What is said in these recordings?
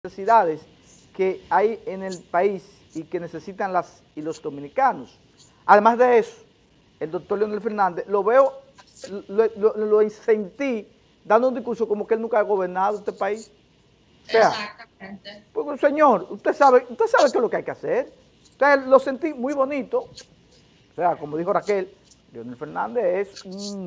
necesidades que hay en el país y que necesitan las y los dominicanos. Además de eso, el doctor Leonel Fernández, lo veo, lo sentí dando un discurso como que él nunca ha gobernado este país. O sea, exactamente. Pues, señor, usted sabe qué es lo que hay que hacer. Entonces, lo sentí muy bonito. O sea, como dijo Raquel, Leonel Fernández es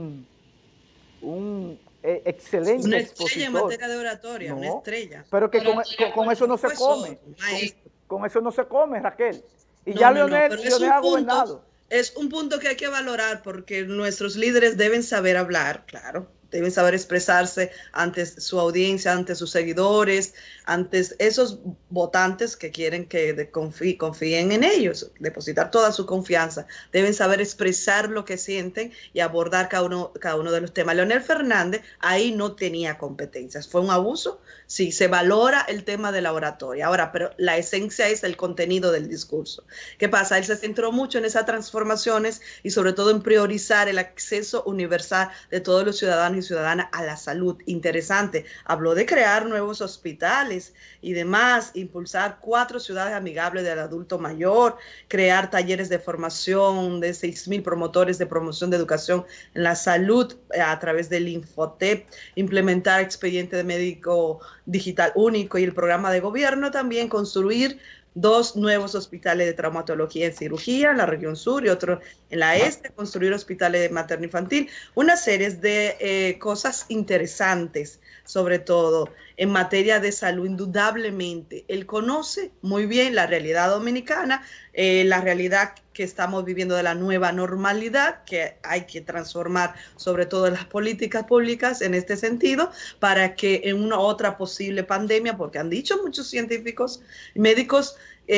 un excelente una expositor. Estrella en materia de oratoria, no, una estrella. Pero que con eso no se come. Con eso no se come, Raquel. Y no, ya Leonel ha gobernado. Es un punto que hay que valorar porque nuestros líderes deben saber hablar, claro. Deben saber expresarse ante su audiencia, ante sus seguidores, ante esos votantes que quieren que confíen en ellos, depositar toda su confianza. Deben saber expresar lo que sienten y abordar cada uno de los temas. Leonel Fernández ahí no tenía competencias. Fue un abuso. Sí, se valora el tema de la oratoria. Ahora, pero la esencia es el contenido del discurso. ¿Qué pasa? Él se centró mucho en esas transformaciones y sobre todo en priorizar el acceso universal de todos los ciudadanos y ciudadanas a la salud. Interesante. Habló de crear nuevos hospitales y demás, impulsar 4 ciudades amigables del adulto mayor, crear talleres de formación de 6,000 promotores de promoción de educación en la salud a través del Infotep, implementar expediente de médico digital único y el programa de gobierno, también construir 2 nuevos hospitales de traumatología en cirugía en la región sur y otro en la este, construir hospitales de materno-infantil, una serie de cosas interesantes, sobre todo en materia de salud. Indudablemente, él conoce muy bien la realidad dominicana, la realidad que estamos viviendo de la nueva normalidad, que hay que transformar sobre todo las políticas públicas en este sentido, para que en una otra posible pandemia, porque han dicho muchos científicos y médicos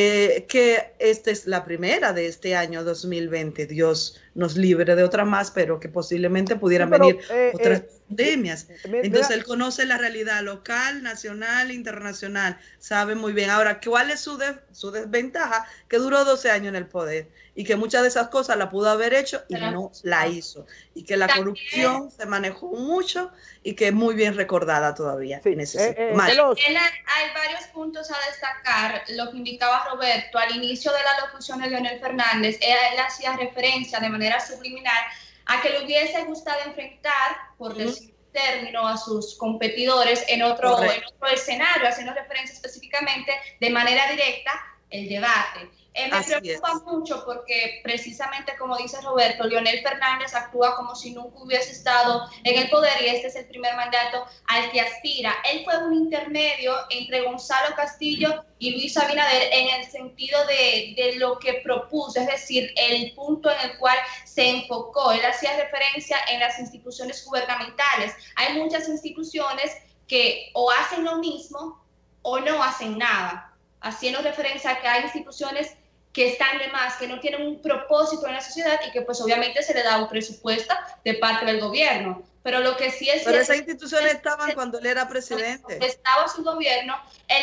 que esta es la primera de este año 2020, Dios nos libre de otra más, pero que posiblemente pudieran venir otras pandemias. Entonces él conoce la realidad local, nacional, internacional, sabe muy bien. Ahora, ¿cuál es su desventaja? Que duró 12 años en el poder y que muchas de esesas cosas la pudo haber hecho y no la hizo. Y que la corrupción se manejó mucho y que es muy bien recordada todavía. Sí. En ese hay varios puntos a destacar. Lo que indicaba Roberto al inicio de la locución de Leonel Fernández, él hacía referencia de manera subliminal a que le hubiese gustado enfrentar, por decir término, a sus competidores en otro escenario, haciendo referencia específicamente de manera directa el debate. Me preocupa mucho porque precisamente como dice Roberto, Leonel Fernández actúa como si nunca hubiese estado en el poder y este es el primer mandato al que aspira. Él fue un intermedio entre Gonzalo Castillo y Luis Abinader en el sentido de lo que propuso, es decir, el punto en el cual se enfocó. Él hacía referencia en las instituciones gubernamentales. Hay muchas instituciones que o hacen lo mismo o no hacen nada, haciendo referencia a que hay instituciones que están de más, que no tienen un propósito en la sociedad y que pues obviamente se le da un presupuesto de parte del gobierno. Pero lo que sí es... Pero esas instituciones estaban cuando él era presidente. Estaba su gobierno, él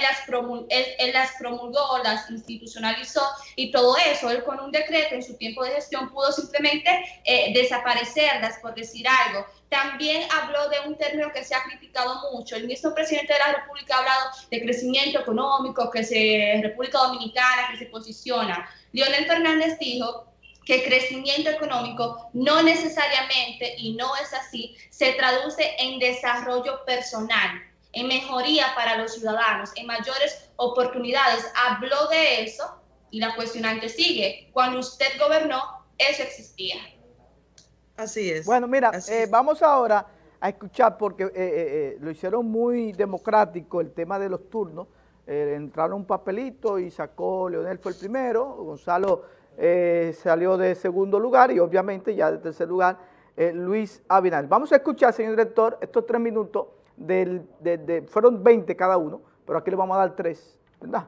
las promulgó, las institucionalizó y todo eso, él con un decreto en su tiempo de gestión pudo simplemente desaparecerlas, por decir algo. También habló de un término que se ha criticado mucho. El mismo presidente de la República ha hablado de crecimiento económico, República Dominicana, que se posiciona. Leonel Fernández dijo que crecimiento económico no necesariamente, y no es así, se traduce en desarrollo personal, en mejoría para los ciudadanos, en mayores oportunidades. Habló de eso y la cuestionante sigue. Cuando usted gobernó, eso existía. Así es. Bueno, mira, vamos ahora a escuchar porque lo hicieron muy democrático el tema de los turnos. Entraron un papelito y sacó, Leonel fue el primero, Gonzalo salió de segundo lugar y obviamente ya de tercer lugar Luis Abinader. Vamos a escuchar, señor director, estos 3 minutos, fueron 20 cada uno, pero aquí le vamos a dar 3, ¿verdad?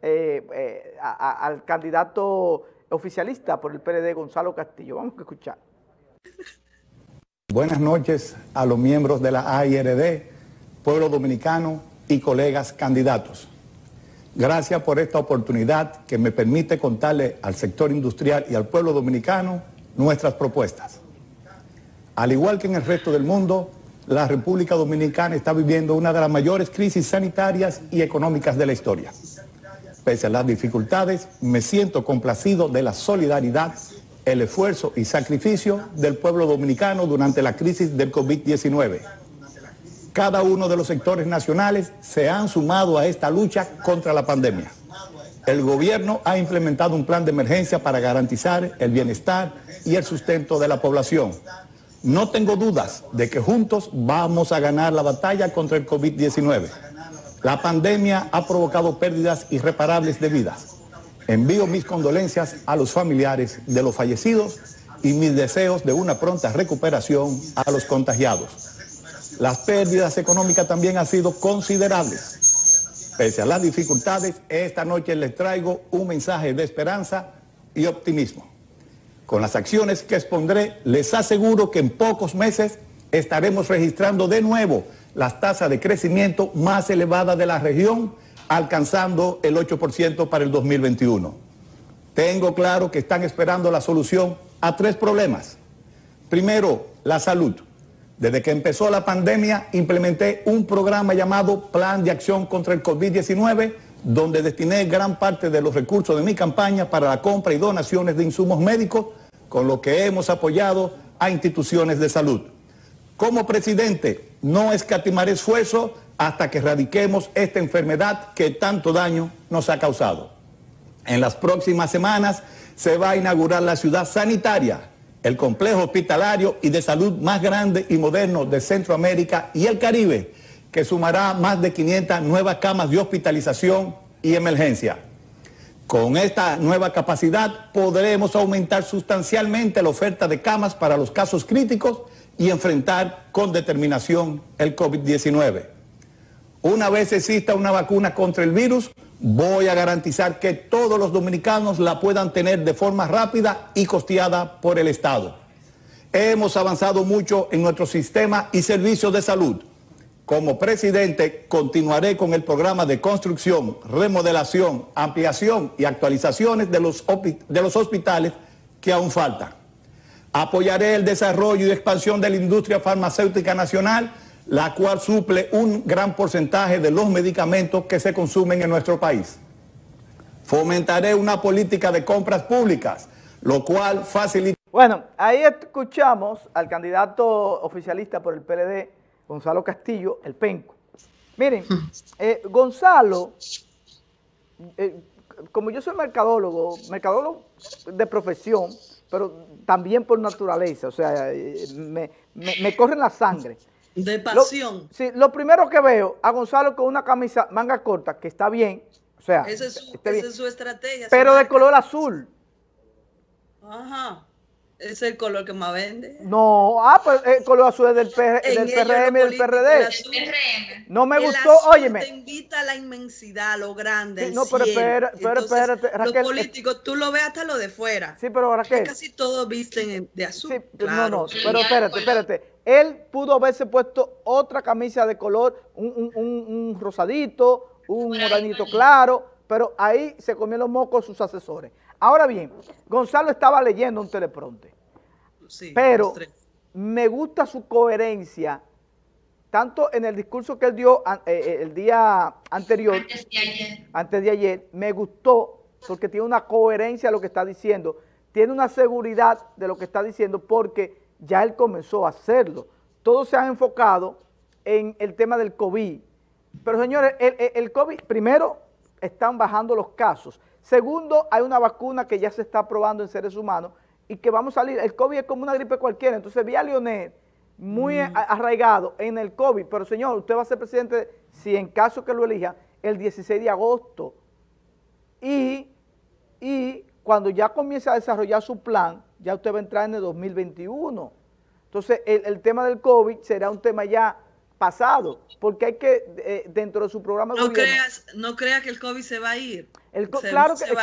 Al candidato oficialista por el PLD, Gonzalo Castillo. Vamos a escuchar. Buenas noches a los miembros de la AIRD, pueblo dominicano y colegas candidatos. Gracias por esta oportunidad que me permite contarle al sector industrial y al pueblo dominicano nuestras propuestas. Al igual que en el resto del mundo, la República Dominicana está viviendo una de las mayores crisis sanitarias y económicas de la historia. Pese a las dificultades, me siento complacido de la solidaridad, el esfuerzo y sacrificio del pueblo dominicano durante la crisis del COVID-19. Cada uno de los sectores nacionales se han sumado a esta lucha contra la pandemia. El gobierno ha implementado un plan de emergencia para garantizar el bienestar y el sustento de la población. No tengo dudas de que juntos vamos a ganar la batalla contra el COVID-19. La pandemia ha provocado pérdidas irreparables de vidas. Envío mis condolencias a los familiares de los fallecidos y mis deseos de una pronta recuperación a los contagiados. Las pérdidas económicas también han sido considerables. Pese a las dificultades, esta noche les traigo un mensaje de esperanza y optimismo. Con las acciones que expondré, les aseguro que en pocos meses estaremos registrando de nuevo las tasas de crecimiento más elevadas de la región, alcanzando el 8% para el 2021. Tengo claro que están esperando la solución a 3 problemas. Primero, la salud. Desde que empezó la pandemia, implementé un programa llamado Plan de Acción contra el COVID-19, donde destiné gran parte de los recursos de mi campaña para la compra y donaciones de insumos médicos, con lo que hemos apoyado a instituciones de salud. Como presidente, no escatimaré esfuerzo hasta que erradiquemos esta enfermedad que tanto daño nos ha causado. En las próximas semanas se va a inaugurar la ciudad sanitaria, el complejo hospitalario y de salud más grande y moderno de Centroamérica y el Caribe, que sumará más de 500 nuevas camas de hospitalización y emergencia. Con esta nueva capacidad podremos aumentar sustancialmente la oferta de camas para los casos críticos y enfrentar con determinación el COVID-19. Una vez exista una vacuna contra el virus, voy a garantizar que todos los dominicanos la puedan tener de forma rápida y costeada por el Estado. Hemos avanzado mucho en nuestro sistema y servicios de salud. Como presidente, continuaré con el programa de construcción, remodelación, ampliación y actualizaciones de los hospitales que aún faltan. Apoyaré el desarrollo y expansión de la industria farmacéutica nacional, la cual suple un gran porcentaje de los medicamentos que se consumen en nuestro país. Fomentaré una política de compras públicas, lo cual facilita... Bueno, ahí escuchamos al candidato oficialista por el PLD, Gonzalo Castillo, el Penco. Miren, Gonzalo, como yo soy mercadólogo de profesión, pero también por naturaleza, o sea, me corre en la sangre. De pasión. Sí, lo primero que veo a Gonzalo con una camisa manga corta, que está bien, o sea, esa es su estrategia. Pero de color azul. Ajá. Es el color que más vende. No, pues el color azul es del PRM y del PRD. No me gustó, óyeme. Te invita a la inmensidad, a lo grande. Sí, no, pero espérate, Raquel. Los políticos, tú lo ves hasta lo de fuera. Sí, pero Raquel. Casi todos visten de azul. Sí, claro. No, pero espérate. Él pudo haberse puesto otra camisa de color, un rosadito, un moranito claro, pero ahí se comió los mocos sus asesores. Ahora bien, Gonzalo estaba leyendo un teleprompter, sí, pero me gusta su coherencia, tanto en el discurso que él dio el día anterior, antes de ayer, me gustó porque tiene una coherencia de lo que está diciendo, tiene una seguridad de lo que está diciendo porque ya él comenzó a hacerlo. Todos se han enfocado en el tema del COVID, pero señores, el COVID, primero, están bajando los casos. Segundo, hay una vacuna que ya se está probando en seres humanos y que vamos a salir. El COVID es como una gripe cualquiera. Entonces vi a Leonel muy arraigado en el COVID. Pero señor, usted va a ser presidente, si en caso que lo elija, el 16 de agosto. Y cuando ya comience a desarrollar su plan, ya usted va a entrar en el 2021. Entonces el tema del COVID será un tema ya pasado, porque hay que, dentro de su programa de gobierno... No creas que el COVID se va a ir. Claro que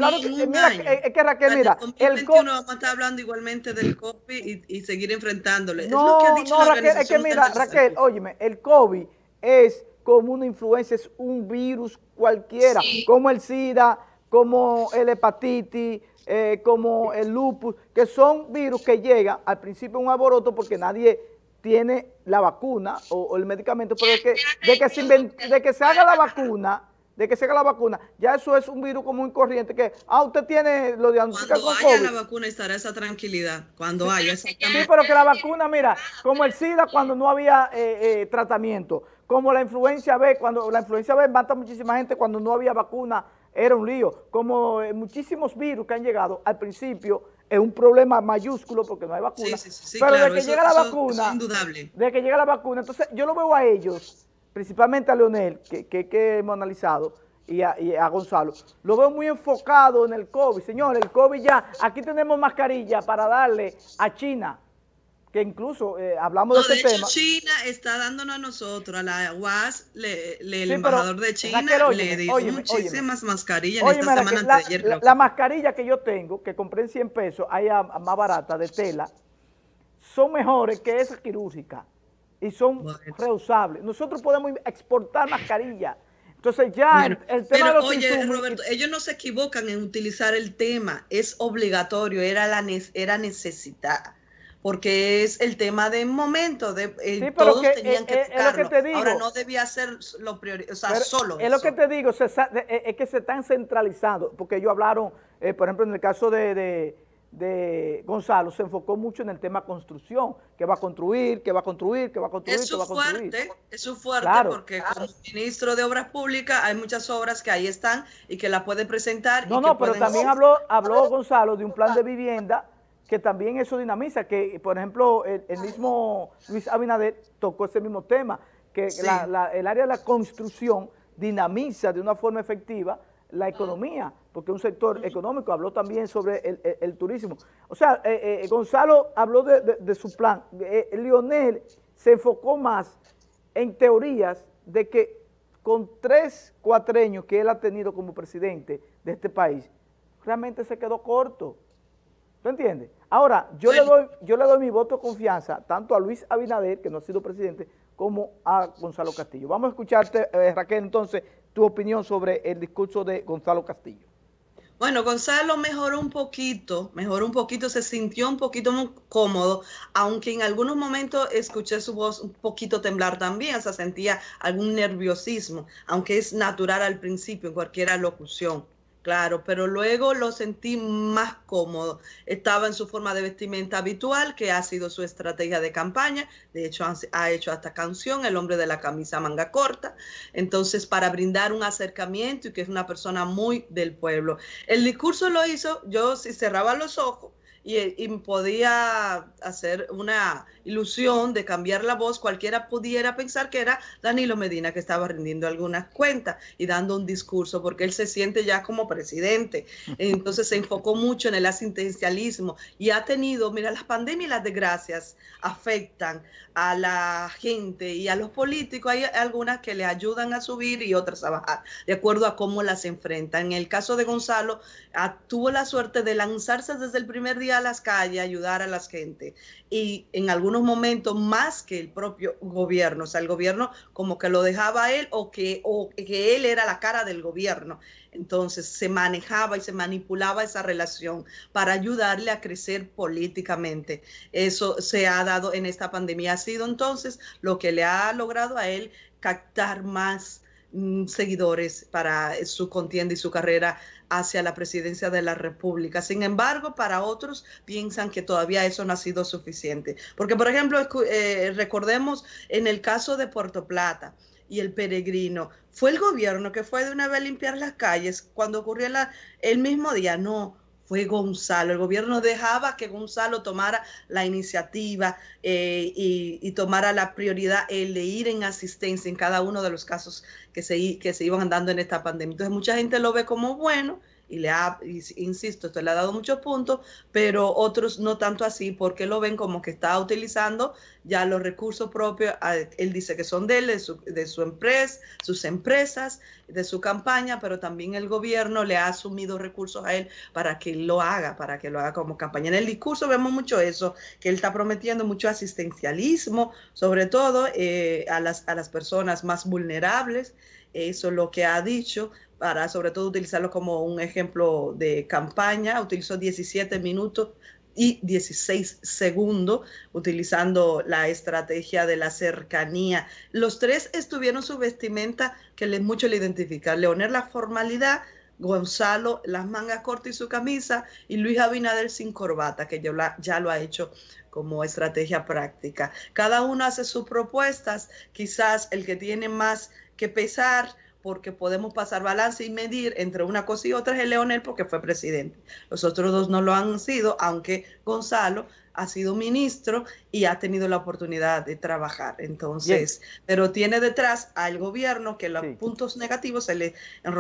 Raquel, mira, el COVID... vamos a estar hablando igualmente del COVID y seguir enfrentándole. No, Raquel, es que mira, Raquel, óyeme, el COVID es como una influencia, es un virus cualquiera, sí, como el SIDA, como el hepatitis, como el lupus, que son virus que llegan al principio un alboroto porque nadie tiene la vacuna o el medicamento, pero de que se haga la vacuna, ya eso es un virus común y corriente que, usted tiene lo diagnostica con COVID. Cuando haya la vacuna estará esa tranquilidad, cuando haya exactamente. Sí, pero que la vacuna, mira, como el SIDA cuando no había tratamiento, como la influencia B, cuando la influencia B mata a muchísima gente cuando no había vacuna, era un lío, como muchísimos virus que han llegado al principio, es un problema mayúsculo porque no hay vacuna, sí, pero claro, de que llega la vacuna, es indudable. de que llega la vacuna, entonces yo lo veo a ellos, principalmente a Leonel, que hemos analizado, y a Gonzalo, lo veo muy enfocado en el COVID. Señores, el COVID ya, aquí tenemos mascarilla para darle a China, que incluso hablamos de ese tema. China está dándonos a nosotros, a la UAS, el Sí, embajador de China Raquel, le dio muchísimas mascarillas en Óyeme, esta semana la, anteayer. la mascarilla que yo tengo, que compré en 100 pesos, hay más barata de tela, son mejores que esas quirúrgicas y son reusables. Nosotros podemos exportar mascarillas. Entonces ya el tema de los insumos, Roberto, ellos no se equivocan en utilizar el tema, es obligatorio, era necesidad, porque es el tema de momento, todos tenían que tocarlo. Ahora no debía ser lo prioritario, solo es lo que te digo, es que se están centralizando, porque ellos hablaron, por ejemplo, en el caso de Gonzalo, se enfocó mucho en el tema construcción, que va a construir. Eso es fuerte, claro, porque como ministro de Obras Públicas hay muchas obras que ahí están y que la puede presentar. Pero también habló Gonzalo de un plan de vivienda que también eso dinamiza, que por ejemplo el mismo Luis Abinader tocó ese mismo tema, que el área de la construcción dinamiza de una forma efectiva la economía, porque es un sector económico. Habló también sobre el turismo. O sea, Gonzalo habló de su plan. Leonel se enfocó más en teorías de que con 3 cuatrienios que él ha tenido como presidente de este país, realmente se quedó corto. ¿Tú entiendes? Ahora, yo le doy mi voto de confianza tanto a Luis Abinader, que no ha sido presidente, como a Gonzalo Castillo. Vamos a escucharte, Raquel, entonces, tu opinión sobre el discurso de Gonzalo Castillo. Bueno, Gonzalo mejoró un poquito, se sintió un poquito muy cómodo, aunque en algunos momentos escuché su voz un poquito temblar también, o sea, sentía algún nerviosismo, aunque es natural al principio en cualquier alocución. Claro, pero luego lo sentí más cómodo. Estaba en su forma de vestimenta habitual, que ha sido su estrategia de campaña. De hecho, ha hecho hasta canción, El hombre de la camisa manga corta. Entonces, para brindar un acercamiento y que es una persona muy del pueblo. El discurso lo hizo, yo si cerraba los ojos y podía hacer una ilusión de cambiar la voz, cualquiera pudiera pensar que era Danilo Medina que estaba rindiendo algunas cuentas y dando un discurso, porque él se siente ya como presidente. Entonces se enfocó mucho en el asistencialismo y ha tenido, mira, las pandemias y las desgracias afectan a la gente y a los políticos. Hay algunas que le ayudan a subir y otras a bajar, de acuerdo a cómo las enfrentan. En el caso de Gonzalo, tuvo la suerte de lanzarse desde el primer día a las calles, ayudar a la gente, y en algunos momentos más que el propio gobierno, o sea, el gobierno como que lo dejaba a él o que él era la cara del gobierno. Entonces se manejaba y se manipulaba esa relación para ayudarle a crecer políticamente. Eso se ha dado en esta pandemia. Ha sido entonces lo que le ha logrado a él captar más seguidores para su contienda y su carrera hacia la presidencia de la República. Sin embargo, para otros piensan que todavía eso no ha sido suficiente. Porque, por ejemplo, recordemos en el caso de Puerto Plata y el Peregrino, ¿fue el gobierno que fue de una vez a limpiar las calles cuando ocurrió el mismo día? No, fue Gonzalo. El gobierno dejaba que Gonzalo tomara la iniciativa y tomara la prioridad el de ir en asistencia en cada uno de los casos que se iban dando en esta pandemia. Entonces mucha gente lo ve como bueno y insisto, esto le ha dado muchos puntos, pero otros no tanto así, porque lo ven como que está utilizando ya los recursos propios. Él dice que son de él, de su empresa, sus empresas, de su campaña, pero también el gobierno le ha asumido recursos a él para que lo haga como campaña. En el discurso vemos mucho eso, que él está prometiendo mucho asistencialismo, sobre todo a las personas más vulnerables. Eso es lo que ha dicho, para sobre todo utilizarlo como un ejemplo de campaña. Utilizó 17 minutos y 16 segundos, utilizando la estrategia de la cercanía. Los tres estuvieron su vestimenta que mucho le identifica. Leonel la formalidad, Gonzalo las mangas cortas y su camisa, y Luis Abinader sin corbata, que ya lo ha hecho como estrategia práctica. Cada uno hace sus propuestas, quizás el que tiene más que pesar, porque podemos pasar balance y medir entre una cosa y otra, es el Leonel, porque fue presidente. Los otros dos no lo han sido, aunque Gonzalo ha sido ministro y ha tenido la oportunidad de trabajar. Entonces, pero tiene detrás al gobierno que los puntos negativos se le